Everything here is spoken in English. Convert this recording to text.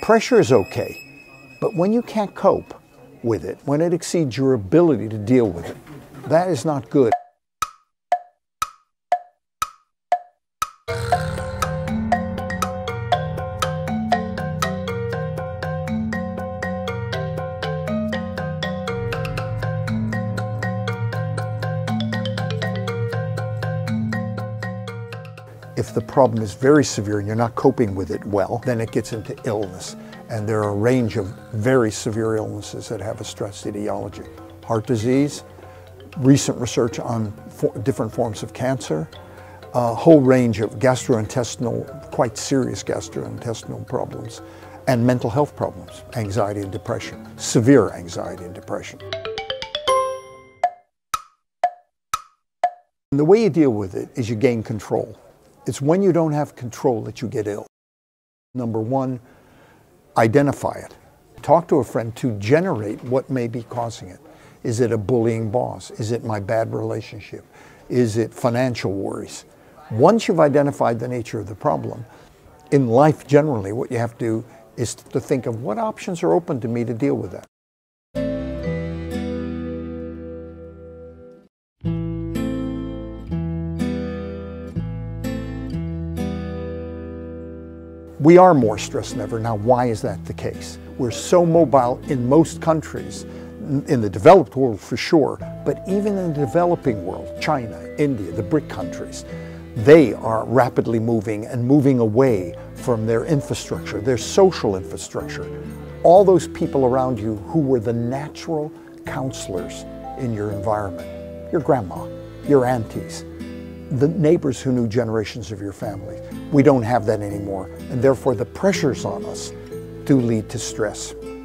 Pressure is okay, but when you can't cope with it, when it exceeds your ability to deal with it, that is not good. If the problem is very severe and you're not coping with it well, then it gets into illness. And there are a range of very severe illnesses that have a stress etiology. Heart disease, recent research on different forms of cancer, a whole range of gastrointestinal, quite serious gastrointestinal problems, and mental health problems, anxiety and depression, severe anxiety and depression. And the way you deal with it is you gain control. It's when you don't have control that you get ill. Number one, identify it. Talk to a friend to generate what may be causing it. Is it a bullying boss? Is it my bad relationship? Is it financial worries? Once you've identified the nature of the problem, in life generally, what you have to do is to think of what options are open to me to deal with that. We are more stressed than ever. Now, why is that the case? We're so mobile in most countries, in the developed world for sure, but even in the developing world, China, India, the BRIC countries, they are rapidly moving away from their infrastructure, their social infrastructure. All those people around you who were the natural counselors in your environment, your grandma, your aunties, the neighbors who knew generations of your family. We don't have that anymore, and therefore the pressures on us do lead to stress.